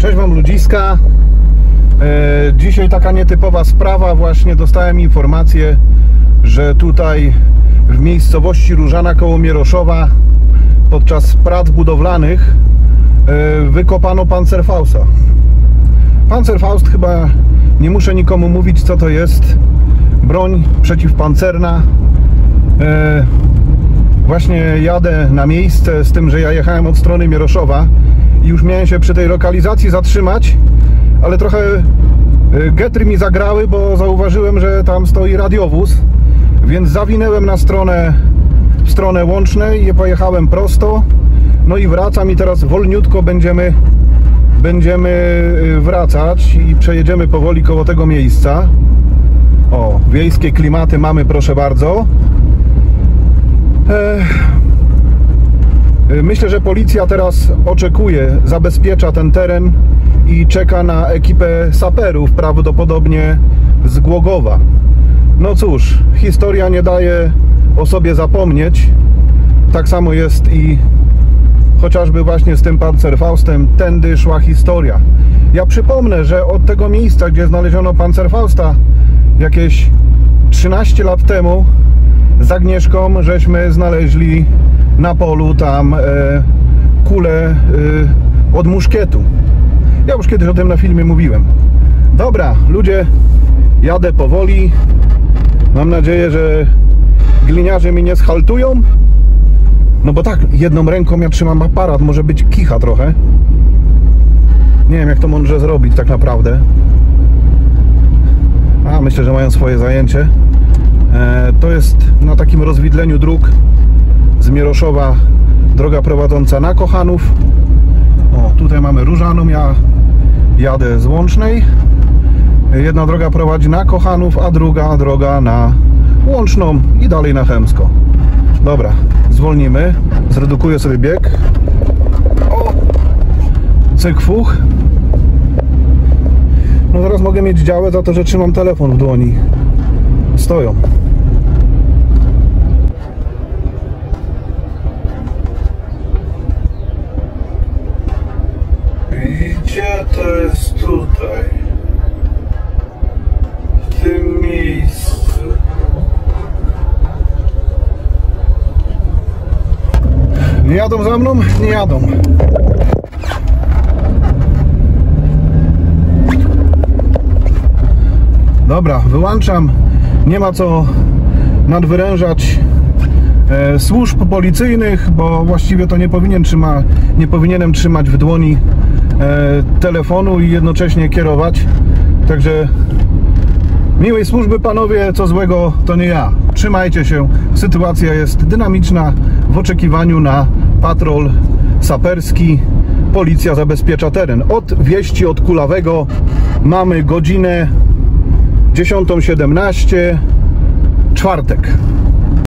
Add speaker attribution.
Speaker 1: Cześć wam ludziska. Dzisiaj taka nietypowa sprawa. Właśnie dostałem informację, że tutaj w miejscowości Różana koło Mieroszowa podczas prac budowlanych wykopano Panzerfausta. Panzerfaust, chyba nie muszę nikomu mówić, co to jest. Broń przeciwpancerna. Właśnie jadę na miejsce, z tym, że ja jechałem od strony Mieroszowa i już miałem się przy tej lokalizacji zatrzymać, ale trochę getry mi zagrały, bo zauważyłem, że tam stoi radiowóz, więc zawinęłem na w stronę Łącznej i pojechałem prosto. No i wracam i teraz wolniutko będziemy wracać i przejedziemy powoli koło tego miejsca. O, wiejskie klimaty mamy, proszę bardzo. Myślę, że policja teraz oczekuje, zabezpiecza ten teren i czeka na ekipę saperów, prawdopodobnie z Głogowa. No cóż, historia nie daje o sobie zapomnieć. Tak samo jest i chociażby właśnie z tym Panzerfaustem. Tędy szła historia. Ja przypomnę, że od tego miejsca, gdzie znaleziono Panzerfausta jakieś 13 lat temu, z Agnieszką żeśmy znaleźli na polu tam kulę od muszkietu. Ja już kiedyś o tym na filmie mówiłem. Dobra, ludzie, jadę powoli. Mam nadzieję, że gliniarze mi nie schaltują. No bo tak, jedną ręką ja trzymam aparat, może być kicha trochę. Nie wiem, jak to mądrze zrobić tak naprawdę. A myślę, że mają swoje zajęcie. To jest na takim rozwidleniu dróg z Mieroszowa droga prowadząca na Kochanów. O, tutaj mamy Różaną, ja jadę z Łącznej. Jedna droga prowadzi na Kochanów, a druga droga na Łączną i dalej na Chełmsko. Dobra, zwolnimy, zredukuję sobie bieg. O, cyk fuch. No zaraz mogę mieć działę za to, że trzymam telefon w dłoni. Stoją.
Speaker 2: I gdzie to jest tutaj? W tym miejscu.
Speaker 1: Nie jadą za mną? Nie jadą. Dobra, wyłączam. Nie ma co nadwyrężać służb policyjnych, bo właściwie to nie powinienem trzymać w dłoni telefonu i jednocześnie kierować. Także miłej służby panowie, co złego to nie ja. Trzymajcie się, sytuacja jest dynamiczna. W oczekiwaniu na patrol saperski policja zabezpiecza teren. Od wieści od Kulawego mamy godzinę 10:17, czwartek.